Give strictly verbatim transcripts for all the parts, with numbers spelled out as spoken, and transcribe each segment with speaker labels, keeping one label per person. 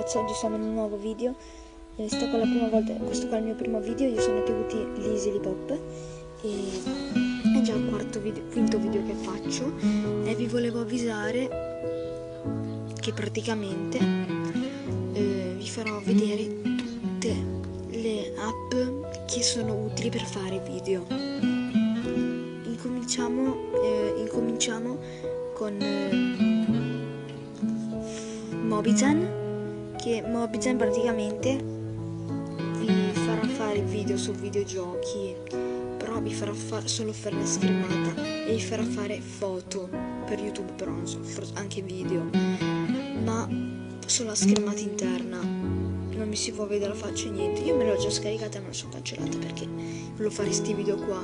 Speaker 1: ragazzi, oggi siamo in un nuovo video. Eh, sto con la prima volta, questo qua è il mio primo video. Io sono Teguti Lisi Lipop e è già il quarto video, quinto video che faccio, e vi volevo avvisare che praticamente eh, vi farò vedere tutte le app che sono utili per fare video. Incominciamo, eh, incominciamo con eh, Mobizen, che Mobizen praticamente vi farà fare video su videogiochi, però vi farà fa solo fare la schermata e vi farà fare foto per YouTube, però non so, anche video, ma solo la schermata interna, non mi si può vedere la faccia e niente. Io me l'ho già scaricata e me la sono cancellata perché volevo fare sti video qua.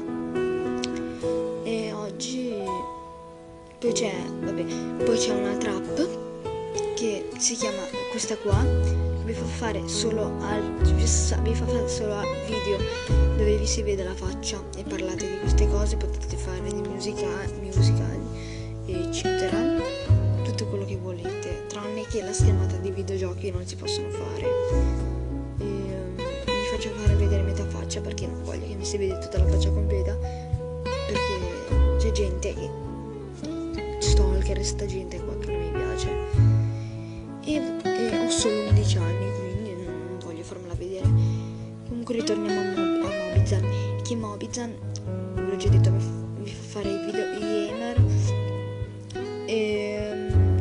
Speaker 1: E oggi poi c'è, vabbè, poi c'è un'altra app che si chiama questa qua, che vi fa fare solo al vi fa fare solo a video dove vi si vede la faccia e parlate di queste cose. Potete fare dei musicali, musicali eccetera, tutto quello che volete, tranne che la schermata di videogiochi non si possono fare. E, um, vi faccio fare vedere metà faccia perché non voglio che mi si vede tutta la faccia completa, perché c'è gente che stalker, sta gente qua che non mi piace. E, e ho solo undici anni, quindi non voglio farmela vedere. Comunque ritorniamo a, Mob a Mobizen, che Mobizen, ve l'ho già detto, mi, mi fa fare i video i gamer. E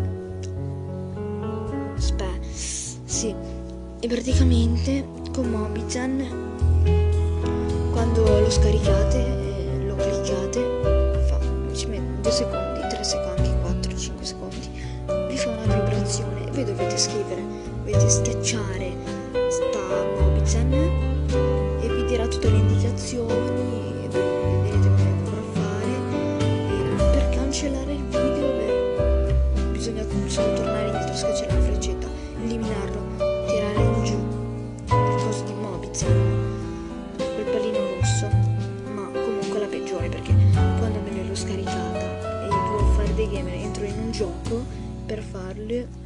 Speaker 1: aspetta, sì, e praticamente con Mobizen, quando lo scaricate e lo cliccate, fa, ci mette due secondi, tre secondi, quattro, cinque secondi, vi fa una vibrazione. Voi dovete scrivere, dovete schiacciare sta Mobizen e vi dirà tutte le indicazioni e voi vedrete come dovrà fare. E per cancellare il video beh, bisogna solo tornare indietro, schiacciare la freccetta, eliminarlo, tirare in giù il coso di Mobizen, quel pallino rosso. Ma comunque la peggiore, perché quando me l'ho scaricata e volevo fare dei gamer, entro in un gioco per farli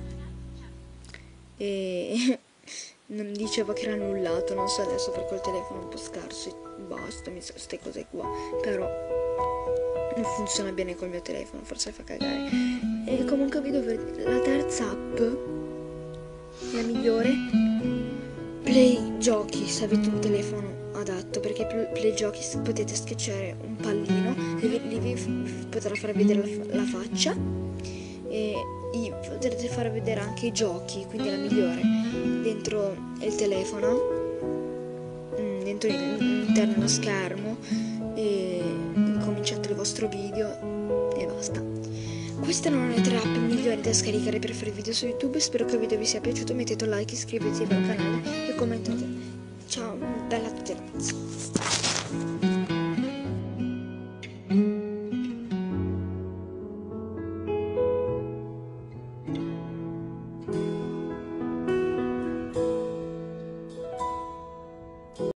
Speaker 1: e non diceva che era annullato, non so adesso perché il telefono è un po' scarso e basta, mi sa queste cose qua, però non funziona bene col mio telefono, forse fa cagare. E comunque vi dovete, la terza app, la migliore, Play Giochi, se avete un telefono adatto, perché Play Giochi potete schiacciare un pallino e vi, vi, vi potrà far vedere la, la faccia e potrete far vedere anche i giochi, quindi la migliore, dentro il telefono, dentro all'interno dello schermo, e incominciate il vostro video e basta. Queste erano le tre app migliori da scaricare per fare video su YouTube. Spero che il video vi sia piaciuto, mettete un like, iscrivetevi al canale e commentate. Ciao, bella a tutti ragazzi.